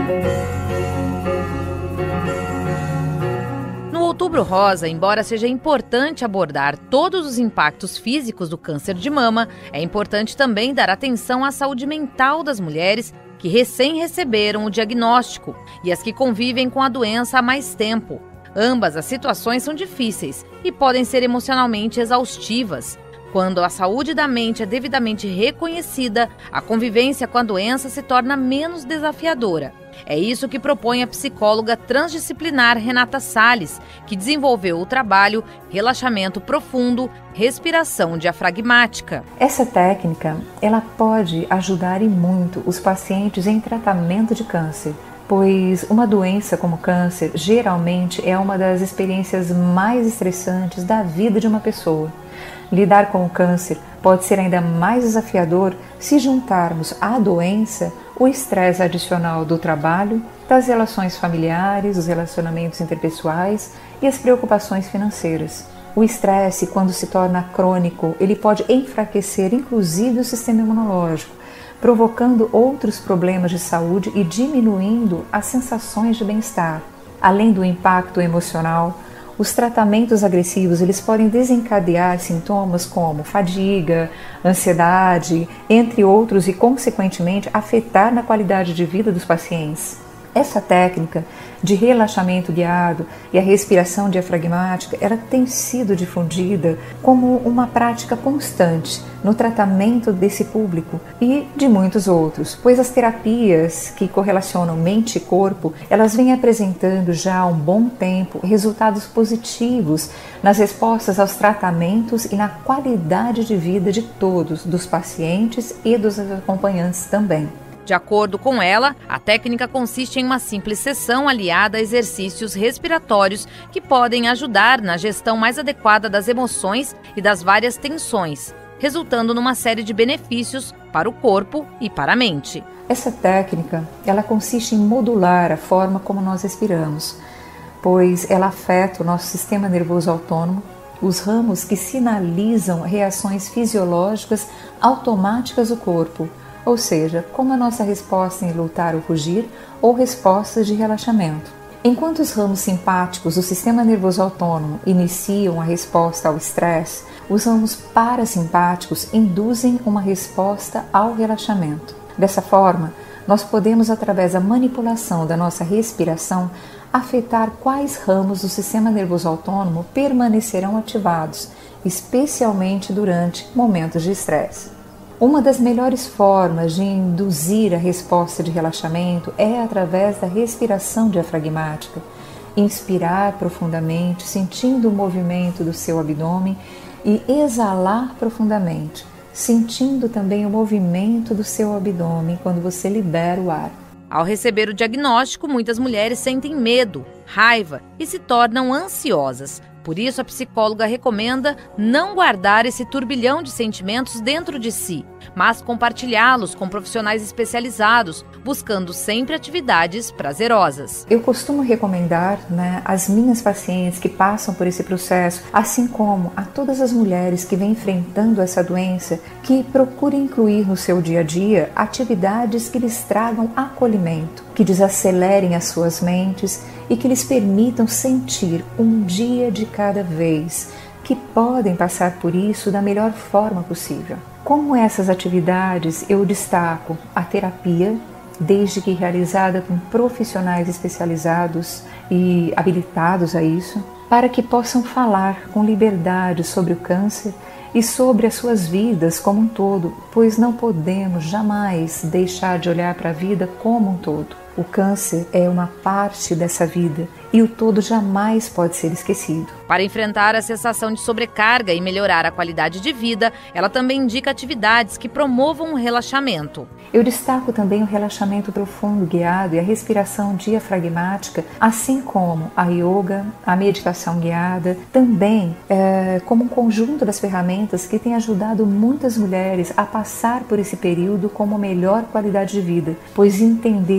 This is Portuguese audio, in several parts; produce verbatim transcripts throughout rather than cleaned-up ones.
No Outubro Rosa, embora seja importante abordar todos os impactos físicos do câncer de mama, é importante também dar atenção à saúde mental das mulheres que recém receberam o diagnóstico e as que convivem com a doença há mais tempo. Ambas as situações são difíceis e podem ser emocionalmente exaustivas. Quando a saúde da mente é devidamente reconhecida, a convivência com a doença se torna menos desafiadora. É isso que propõe a psicóloga transdisciplinar Renata Salles, que desenvolveu o trabalho Relaxamento Profundo, Respiração Diafragmática. Essa técnica, ela pode ajudar e muito os pacientes em tratamento de câncer, pois uma doença como câncer geralmente é uma das experiências mais estressantes da vida de uma pessoa. Lidar com o câncer pode ser ainda mais desafiador se juntarmos à doença o estresse adicional do trabalho, das relações familiares, os relacionamentos interpessoais e as preocupações financeiras. O estresse, quando se torna crônico, ele pode enfraquecer inclusive o sistema imunológico, provocando outros problemas de saúde e diminuindo as sensações de bem-estar. Além do impacto emocional, os tratamentos agressivos eles podem desencadear sintomas como fadiga, ansiedade, entre outros, e consequentemente afetar na qualidade de vida dos pacientes. Essa técnica de relaxamento guiado e a respiração diafragmática, ela tem sido difundida como uma prática constante no tratamento desse público e de muitos outros, pois as terapias que correlacionam mente e corpo, elas vêm apresentando já há um bom tempo resultados positivos nas respostas aos tratamentos e na qualidade de vida de todos, dos pacientes e dos acompanhantes também. De acordo com ela, a técnica consiste em uma simples sessão aliada a exercícios respiratórios que podem ajudar na gestão mais adequada das emoções e das várias tensões, resultando numa série de benefícios para o corpo e para a mente. Essa técnica, ela consiste em modular a forma como nós respiramos, pois ela afeta o nosso sistema nervoso autônomo, os ramos que sinalizam reações fisiológicas automáticas do corpo, ou seja, como a nossa resposta em lutar ou fugir, ou respostas de relaxamento. Enquanto os ramos simpáticos do sistema nervoso autônomo iniciam a resposta ao estresse, os ramos parasimpáticos induzem uma resposta ao relaxamento. Dessa forma, nós podemos, através da manipulação da nossa respiração, afetar quais ramos do sistema nervoso autônomo permanecerão ativados, especialmente durante momentos de estresse. Uma das melhores formas de induzir a resposta de relaxamento é através da respiração diafragmática. Inspirar profundamente, sentindo o movimento do seu abdômen, e exalar profundamente, sentindo também o movimento do seu abdômen quando você libera o ar. Ao receber o diagnóstico, muitas mulheres sentem medo, raiva e se tornam ansiosas. Por isso, a psicóloga recomenda não guardar esse turbilhão de sentimentos dentro de si, mas compartilhá-los com profissionais especializados, buscando sempre atividades prazerosas. Eu costumo recomendar, né, às minhas pacientes que passam por esse processo, assim como a todas as mulheres que vêm enfrentando essa doença, que procurem incluir no seu dia a dia atividades que lhes tragam acolhimento, que desacelerem as suas mentes e que lhes permitam sentir um dia de cada vez, que podem passar por isso da melhor forma possível. Como essas atividades, eu destaco a terapia, desde que realizada com profissionais especializados e habilitados a isso, para que possam falar com liberdade sobre o câncer e sobre as suas vidas como um todo, pois não podemos jamais deixar de olhar para a vida como um todo. O câncer é uma parte dessa vida e o todo jamais pode ser esquecido. Para enfrentar a sensação de sobrecarga e melhorar a qualidade de vida, ela também indica atividades que promovam o relaxamento. Eu destaco também o relaxamento profundo guiado e a respiração diafragmática, assim como a yoga, a meditação guiada, também é, como um conjunto das ferramentas que tem ajudado muitas mulheres a passar por esse período com uma melhor qualidade de vida, pois entender o que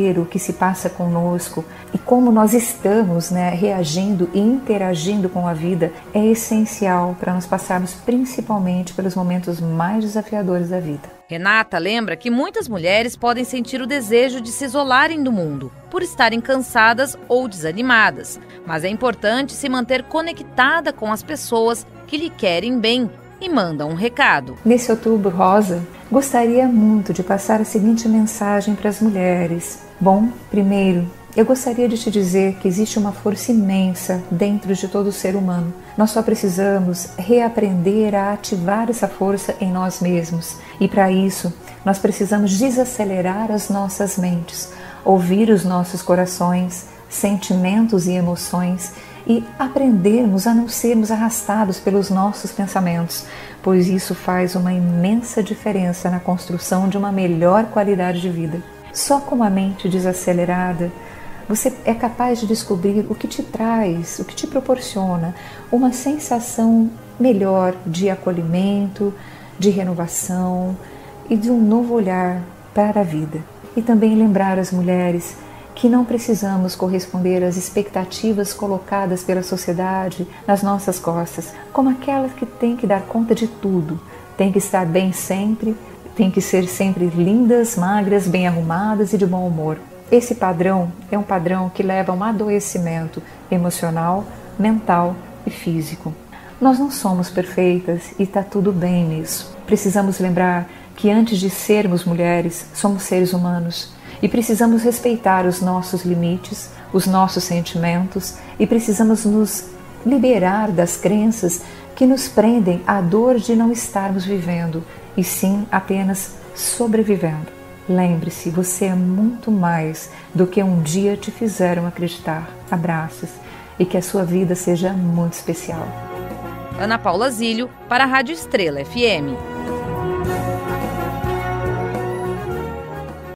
se passa conosco e como nós estamos, né, reagindo e interagindo com a vida é essencial para nós passarmos principalmente pelos momentos mais desafiadores da vida. Renata lembra que muitas mulheres podem sentir o desejo de se isolarem do mundo, por estarem cansadas ou desanimadas, mas é importante se manter conectada com as pessoas que lhe querem bem e mandam um recado. Nesse Outubro Rosa, gostaria muito de passar a seguinte mensagem para as mulheres. Bom, primeiro, eu gostaria de te dizer que existe uma força imensa dentro de todo ser humano. Nós só precisamos reaprender a ativar essa força em nós mesmos. E para isso, nós precisamos desacelerar as nossas mentes, ouvir os nossos corações, sentimentos e emoções e aprendermos a não sermos arrastados pelos nossos pensamentos, pois isso faz uma imensa diferença na construção de uma melhor qualidade de vida. Só com a mente desacelerada, você é capaz de descobrir o que te traz, o que te proporciona uma sensação melhor de acolhimento, de renovação e de um novo olhar para a vida. E também lembrar as mulheres que não precisamos corresponder às expectativas colocadas pela sociedade nas nossas costas, como aquelas que têm que dar conta de tudo, têm que estar bem sempre, têm que ser sempre lindas, magras, bem arrumadas e de bom humor. Esse padrão é um padrão que leva a um adoecimento emocional, mental e físico. Nós não somos perfeitas e está tudo bem nisso. Precisamos lembrar que antes de sermos mulheres, somos seres humanos e precisamos respeitar os nossos limites, os nossos sentimentos e precisamos nos liberar das crenças que nos prendem à dor de não estarmos vivendo e sim apenas sobrevivendo. Lembre-se, você é muito mais do que um dia te fizeram acreditar. Abraços e que a sua vida seja muito especial. Ana Paula Zílio para a Rádio Estrela F M.